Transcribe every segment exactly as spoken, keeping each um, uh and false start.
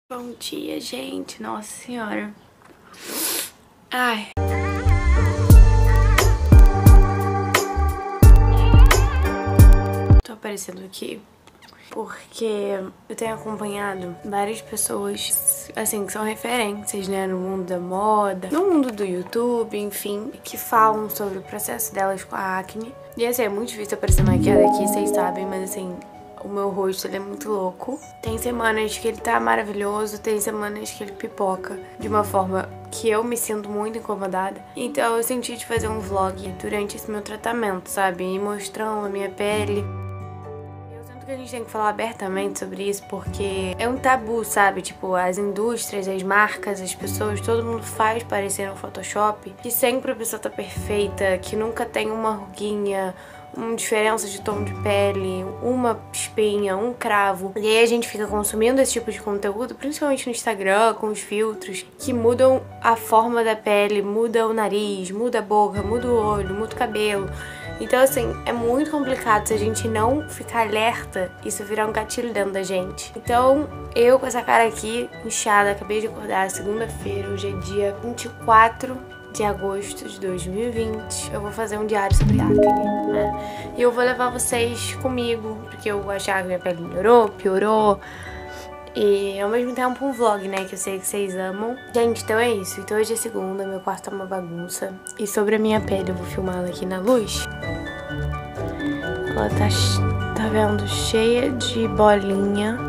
Bom dia, gente. Nossa senhora. Ai. Tô aparecendo aqui porque eu tenho acompanhado várias pessoas, assim, que são referências, né, no mundo da moda, no mundo do YouTube, enfim, que falam sobre o processo delas com a acne. E assim, é muito difícil aparecer maquiada aqui, vocês sabem, mas assim, o meu rosto, ele é muito louco. Tem semanas que ele tá maravilhoso, tem semanas que ele pipoca de uma forma que eu me sinto muito incomodada. Então eu senti de fazer um vlog durante esse meu tratamento, sabe? E mostrando a minha pele. Eu sinto que a gente tem que falar abertamente sobre isso, porque é um tabu, sabe? Tipo, as indústrias, as marcas, as pessoas, todo mundo faz parecer no Photoshop que sempre a pessoa tá perfeita, que nunca tem uma ruguinha, uma diferença de tom de pele, uma espinha, um cravo. E aí a gente fica consumindo esse tipo de conteúdo, principalmente no Instagram, com os filtros, que mudam a forma da pele, muda o nariz, muda a boca, muda o olho, muda o cabelo. Então, assim, é muito complicado se a gente não ficar alerta, isso virar um gatilho dentro da gente. Então, eu com essa cara aqui, inchada, acabei de acordar, segunda-feira, hoje é dia vinte e quatro de agosto de dois mil e vinte. Eu vou fazer um diário sobre acne, né? E eu vou levar vocês comigo, porque eu achava que minha pele melhorou, piorou. E ao mesmo tempo um vlog, né, que eu sei que vocês amam. Gente, então é isso. Então hoje é segunda, meu quarto tá uma bagunça. E sobre a minha pele, eu vou filmar ela aqui na luz. Ela tá, tá vendo, cheia de bolinha.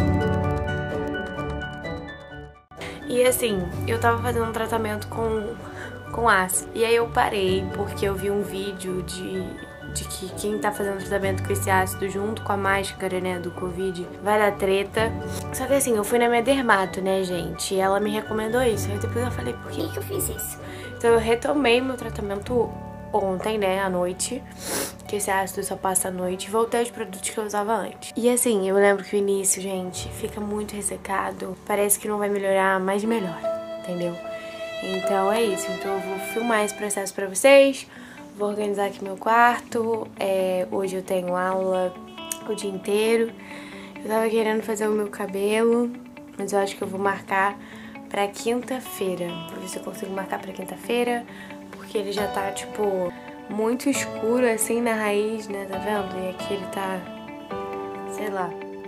E assim, eu tava fazendo um tratamento com, com ácido. E aí eu parei, porque eu vi um vídeo de... de que quem tá fazendo tratamento com esse ácido junto com a máscara, né, do Covid, vai dar treta. Só que assim, eu fui na minha dermato, né, gente, e ela me recomendou isso. Aí depois eu falei, por que que eu fiz isso? Então eu retomei meu tratamento ontem, né, à noite, que esse ácido só passa à noite, e voltei aos produtos que eu usava antes. E assim, eu lembro que o início, gente, fica muito ressecado, parece que não vai melhorar, mas melhora, entendeu? Então é isso, então eu vou filmar esse processo pra vocês. Vou organizar aqui meu quarto, é, hoje eu tenho aula o dia inteiro. Eu tava querendo fazer o meu cabelo, mas eu acho que eu vou marcar pra quinta-feira. Vou ver se eu consigo marcar pra quinta-feira, porque ele já tá, tipo, muito escuro assim na raiz, né, tá vendo? E aqui ele tá, sei lá.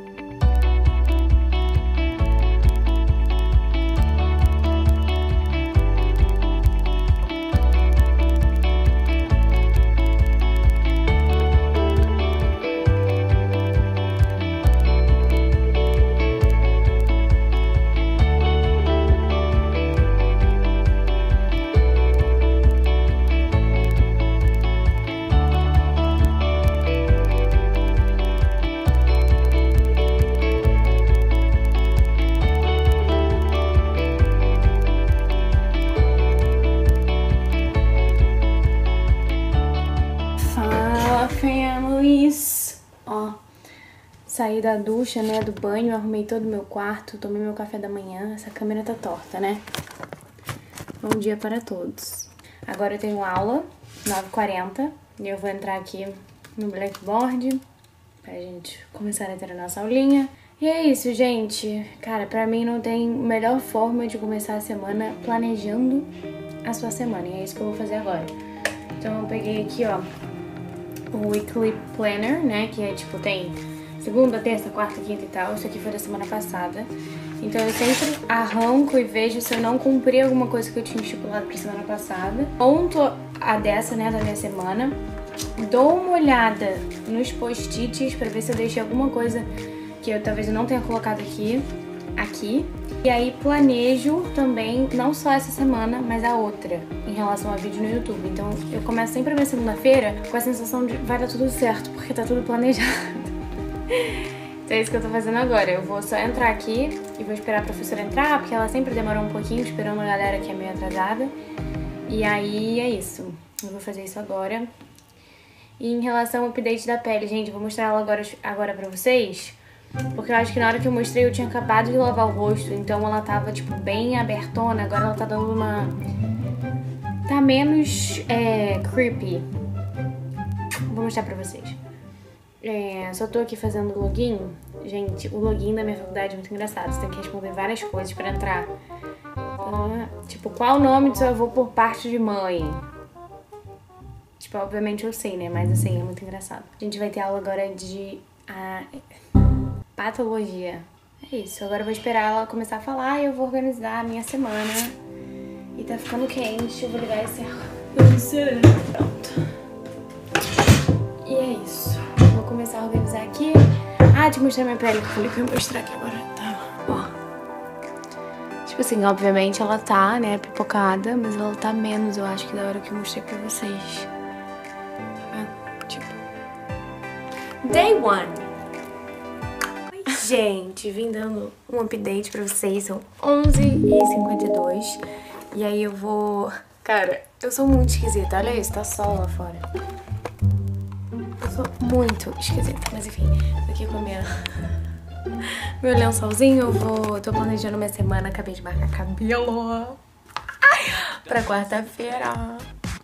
Ó, saí da ducha, né, do banho, arrumei todo o meu quarto, tomei meu café da manhã. Essa câmera tá torta, né? Bom dia para todos. Agora eu tenho aula, nove e quarenta, e eu vou entrar aqui no Blackboard pra gente começar a ter a nossa aulinha. E é isso, gente. Cara, pra mim não tem melhor forma de começar a semana planejando a sua semana, e é isso que eu vou fazer agora. Então eu peguei aqui, ó, o Weekly Planner, né, que é tipo, tem segunda, terça, quarta, quinta e tal. Isso aqui foi da semana passada. Então eu sempre arranco e vejo se eu não cumpri alguma coisa que eu tinha estipulado pra semana passada. Conto a dessa, né, da minha semana. Dou uma olhada nos post-its pra ver se eu deixei alguma coisa que eu talvez eu não tenha colocado aqui, aqui. E aí planejo também, não só essa semana, mas a outra, em relação a vídeo no YouTube. Então eu começo sempre a minha segunda-feira com a sensação de vai dar tudo certo, porque tá tudo planejado. Então é isso que eu tô fazendo agora. Eu vou só entrar aqui e vou esperar a professora entrar, porque ela sempre demorou um pouquinho, esperando a galera que é meio atrasada. E aí é isso. Eu vou fazer isso agora. E em relação ao update da pele, gente, eu vou mostrar ela agora, agora pra vocês. Porque eu acho que na hora que eu mostrei eu tinha acabado de lavar o rosto, então ela tava, tipo, bem abertona. Agora ela tá dando uma... tá menos é, creepy. Vou mostrar pra vocês. É, só tô aqui fazendo login. Gente, o login da minha faculdade é muito engraçado. Você tem que responder várias coisas pra entrar. Ah, tipo, qual o nome do seu avô por parte de mãe? Tipo, obviamente eu sei, né? Mas assim, é muito engraçado. A gente vai ter aula agora de a, patologia. É isso, agora eu vou esperar ela começar a falar e eu vou organizar a minha semana. E tá ficando quente, eu vou ligar esse ar. Pronto. E é isso. Vou começar a organizar aqui. Ah, te mostrar minha pele, que eu falei que eu ia mostrar aqui agora. Tá, ó. Tipo assim, obviamente ela tá, né, pipocada, mas ela tá menos, eu acho, que da hora que eu mostrei pra vocês. Ah, tipo... Day one. Oi, gente, vim dando um update pra vocês. São onze e cinquenta e dois. E aí eu vou... Cara, eu sou muito esquisita. Olha isso, tá sol lá fora. Eu sou muito esquisita. Mas enfim, tô aqui com a minha... meu lençolzinho. Eu vou... tô planejando minha semana. Acabei de marcar cabelo pra quarta-feira.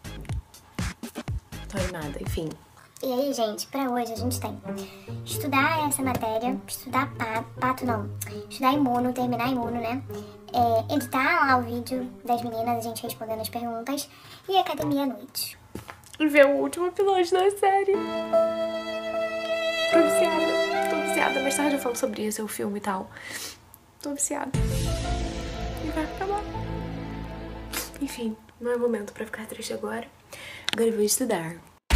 Tô animada, enfim. E aí, gente, pra hoje a gente tem estudar essa matéria, estudar pato, pato não, estudar imuno, terminar imuno, né? É, editar lá o vídeo das meninas, a gente respondendo as perguntas, e academia à noite. E ver o último episódio da série. Tô viciada, tô viciada. Mais tarde eu falo sobre isso, o filme e tal. Tô viciada. E vai acabar. Enfim, não é momento pra ficar triste agora. Agora eu vou estudar.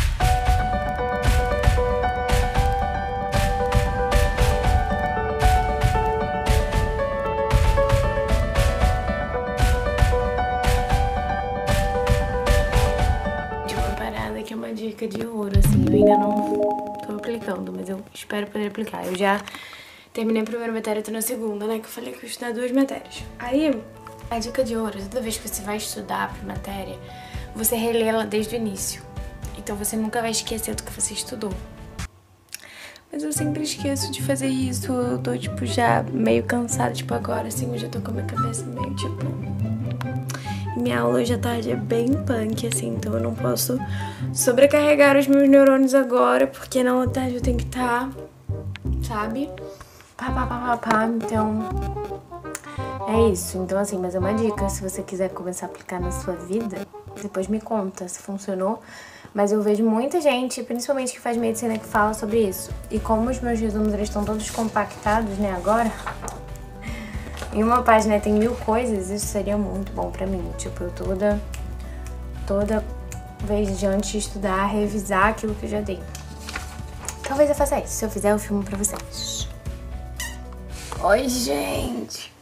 Que é uma dica de ouro, assim, eu ainda não tô aplicando, mas eu espero poder aplicar. Eu já terminei a primeira matéria, tô na segunda, né, que eu falei que eu ia estudar duas matérias. Aí, a dica de ouro, toda vez que você vai estudar pra matéria, você relê ela desde o início. Então você nunca vai esquecer do que você estudou. Mas eu sempre esqueço de fazer isso, eu tô, tipo, já meio cansada, tipo, agora, assim, eu já tô com a minha cabeça meio, tipo... Minha aula hoje à tarde é bem punk, assim, então eu não posso sobrecarregar os meus neurônios agora, porque na aula à tarde eu tenho que estar, sabe? Pá, pá, pá, pá, pá, então... É isso, então assim, mas é uma dica, se você quiser começar a aplicar na sua vida, depois me conta se funcionou. Mas eu vejo muita gente, principalmente que faz medicina, que fala sobre isso. E como os meus resumos eles estão todos compactados, né, agora... Em uma página tem mil coisas, isso seria muito bom pra mim. Tipo, eu toda, toda vez de antes de estudar, revisar aquilo que eu já dei. Talvez eu faça isso, se eu fizer eu filmo pra vocês. Oi, gente!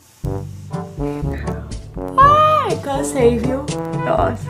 Ai, cansei, viu? Nossa.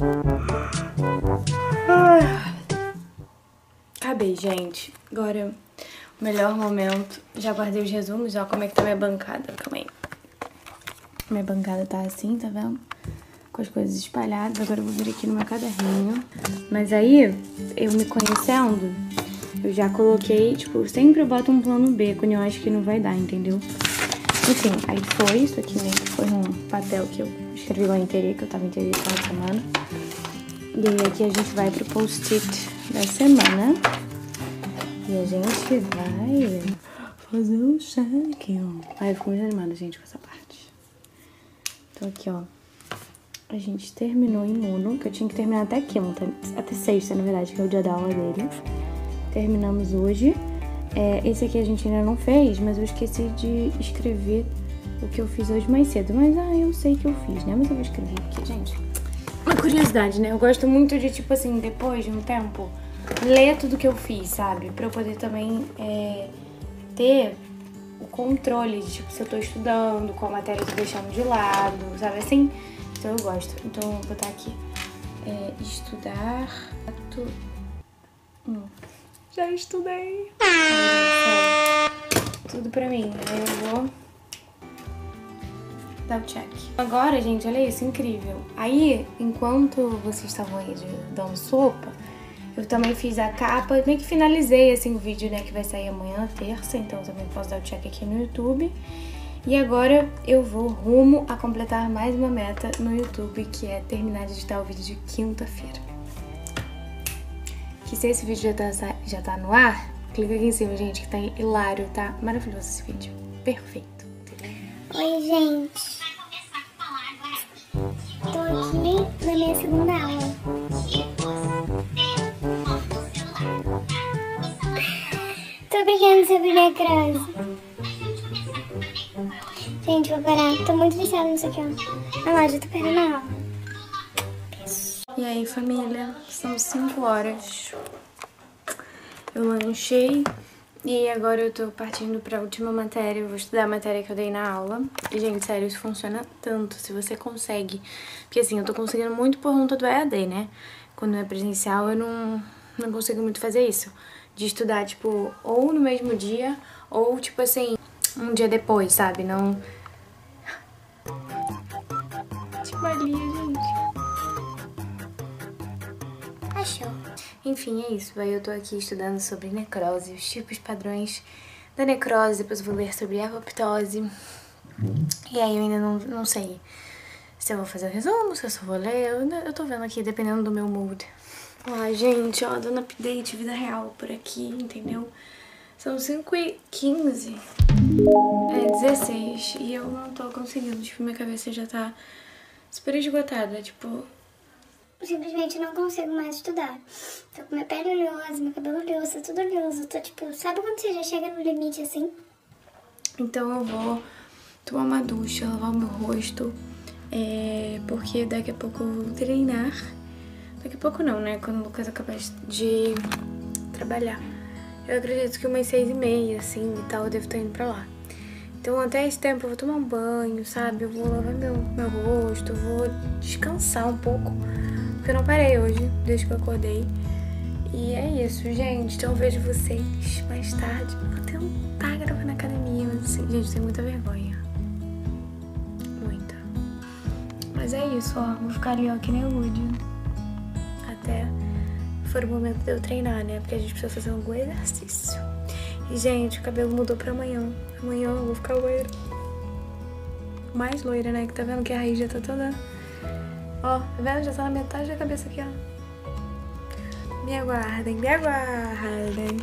Ai. Acabei, gente. Agora... melhor momento. Já guardei os resumos, ó como é que tá minha bancada. Calma aí. Minha bancada tá assim, tá vendo? Com as coisas espalhadas. Agora eu vou vir aqui no meu caderninho. Mas aí, eu me conhecendo, eu já coloquei, tipo, sempre eu boto um plano B quando eu acho que não vai dar, entendeu? Enfim, aí foi isso aqui, né? Que foi um papel que eu escrevi lá em Terê, que eu tava em Terê toda semana. E aí aqui a gente vai pro post-it da semana. E a gente vai fazer um check, ó. Ai, eu fico muito animada, gente, com essa parte. Então aqui, ó. A gente terminou imuno, que eu tinha que terminar até quinta, até sexta, na verdade, que é o dia da aula dele. Terminamos hoje. É, esse aqui a gente ainda não fez, mas eu esqueci de escrever o que eu fiz hoje mais cedo. Mas, ah, eu sei que eu fiz, né? Mas eu vou escrever aqui, gente. Uma curiosidade, né? Eu gosto muito de, tipo assim, depois de um tempo... ler tudo que eu fiz, sabe? Pra eu poder também é, ter o controle de, tipo, se eu tô estudando, qual matéria eu tô deixando de lado, sabe assim? Então eu gosto. Então eu vou botar aqui, é, estudar... Tu... Hum. Já estudei. É, tudo pra mim. Aí eu vou dar o check. Agora, gente, olha isso, incrível. Aí, enquanto vocês estavam aí de, dando sopa, eu também fiz a capa, meio que finalizei assim o vídeo, né, que vai sair amanhã, terça, então eu também posso dar o check aqui no YouTube. E agora eu vou rumo a completar mais uma meta no YouTube, que é terminar de editar o vídeo de quinta-feira. Que se esse vídeo já tá, já tá no ar, Clica aqui em cima, gente, que tá hilário, tá? Maravilhoso esse vídeo. Perfeito. Oi, gente. Tô aqui na minha segunda aula. Tô brincando sobre necrose. Gente, vou parar. Tô muito viciada nisso aqui, ó. Olha lá, já tô perdendo a aula. E aí, família? São cinco horas. Eu lanchei. E agora eu tô partindo pra última matéria. Eu vou estudar a matéria que eu dei na aula. E, gente, sério, isso funciona tanto. Se você consegue. Porque, assim, eu tô conseguindo muito por conta do E A D, né? Quando é presencial, eu não, não consigo muito fazer isso. De estudar, tipo, ou no mesmo dia, ou, tipo assim, um dia depois, sabe? Não... Tipo ali, gente. Achou. Enfim, é isso. Aí eu tô aqui estudando sobre necrose, os tipos padrões da necrose. Depois eu vou ler sobre a apoptose. E aí eu ainda não, não sei se eu vou fazer o resumo, se eu só vou ler. Eu, eu tô vendo aqui, dependendo do meu mood. Ó, gente, ó, dando update, vida real por aqui, entendeu? São cinco e quinze. É, dezesseis. E eu não tô conseguindo. Tipo, minha cabeça já tá super esgotada, tipo... Simplesmente não consigo mais estudar. Tô com minha pele oleosa, meu cabelo oleoso, tudo oleoso. Tô tipo, sabe quando você já chega no limite assim? Então eu vou tomar uma ducha, lavar o meu rosto, é, porque daqui a pouco eu vou treinar. Daqui a pouco não, né? Quando o Lucas acabar de trabalhar. Eu acredito que umas seis e meia, assim, e tal, eu devo estar indo pra lá. Então até esse tempo eu vou tomar um banho, sabe? Eu vou lavar meu, meu rosto, eu vou descansar um pouco. Porque eu não parei hoje, desde que eu acordei. E é isso, gente. Então eu vejo vocês mais tarde. Vou tentar gravar na academia, mas assim, gente, tem muita vergonha. Muita. Mas é isso, ó. Vou ficar ali, ó, que nem o Woody. Até for o momento de eu treinar, né? Porque a gente precisa fazer algum exercício. E, gente, o cabelo mudou pra amanhã. Amanhã eu vou ficar loira. Mais loira, né? Que tá vendo que a raiz já tá toda... Ó, tá vendo? Já tá na metade da cabeça aqui, ó. Me aguardem, me aguardem.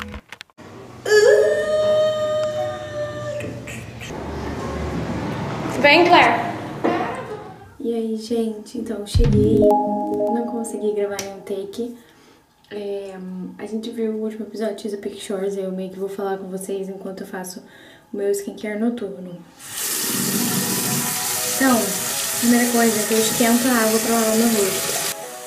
Vem, Claire. E aí, gente, então cheguei. Não consegui gravar nenhum take. É, a gente viu o último episódio de Chesapeake Shores. Eu meio que vou falar com vocês enquanto eu faço o meu skincare noturno. Então, primeira coisa é que eu esquento a água pra lavar meu rosto.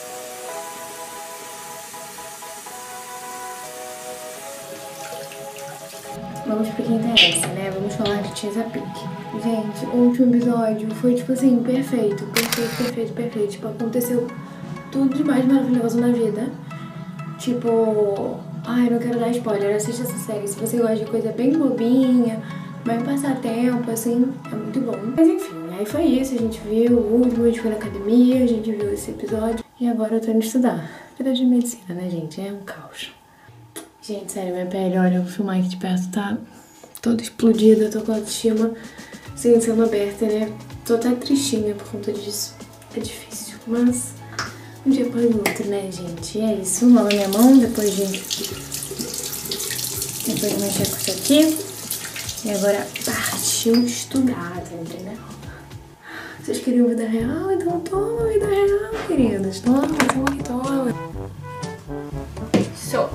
Vamos pro que interessa, né? Vamos falar de Chesapeake. Gente, o último episódio foi, tipo assim, perfeito. Perfeito, perfeito, perfeito. Tipo, aconteceu tudo de mais maravilhoso na vida. Tipo... Ai, não quero dar spoiler. Assista essa série. Se você gosta de coisa bem bobinha, bem passatempo, assim, é muito bom. Mas enfim, aí foi isso. A gente viu o último, a gente foi na academia, a gente viu esse episódio. E agora eu tô indo estudar. Vida de medicina, né, gente? É um caos. Gente, sério, minha pele, olha, eu vou filmar aqui de perto, tá toda explodida, tô com a autoestima sem sendo aberta, né? Tô até tristinha por conta disso. É difícil, mas um dia após o outro, né, gente? E é isso, lava minha mão depois de... Depois de mexer com isso aqui. E agora partiu estudar, tá entendendo? Vocês queriam vida real? Então toma vida real, queridas. Toma, toma, toma. So.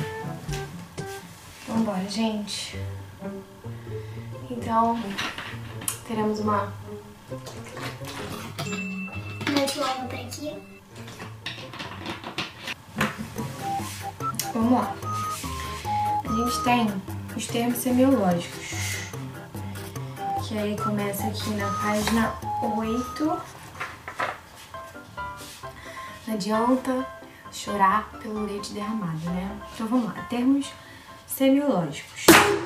Vambora, gente. Então, teremos uma... Mete logo por aqui. Vamos lá. A gente tem os termos semiológicos. Que aí começa aqui na página oito. Não adianta chorar pelo leite derramado, né? Então vamos lá. Termos semiológicos.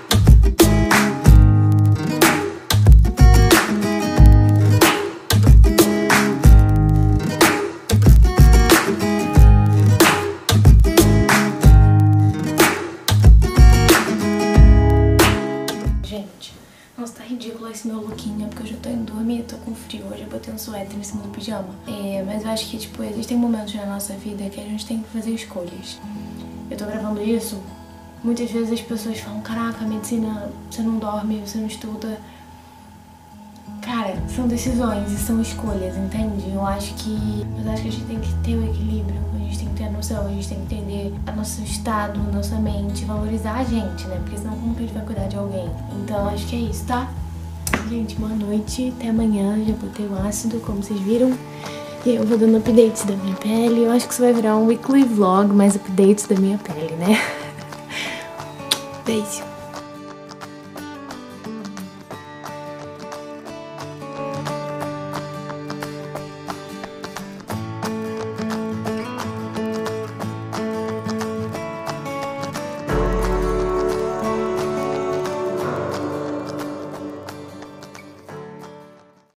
Gente, nossa, tá ridículo esse meu lookinho, porque eu já tô indo dormir, tô com frio, hoje eu botei um suéter em cima do pijama. É, mas eu acho que, tipo, existem momentos na nossa vida que a gente tem que fazer escolhas. Eu tô gravando isso Muitas vezes as pessoas falam, caraca, medicina, você não dorme, você não estuda. Cara, são decisões e são escolhas, entende? Eu acho que, eu acho que a gente tem que ter o equilíbrio, a gente tem que ter a noção, a gente tem que entender o nosso estado, a nossa mente, valorizar a gente, né? Porque senão como que a gente vai cuidar de alguém? Então acho que é isso, tá? Gente, boa noite, até amanhã, já botei o ácido, como vocês viram. E eu vou dando updates da minha pele, eu acho que isso vai virar um weekly vlog, mais updates da minha pele, né? Beijo!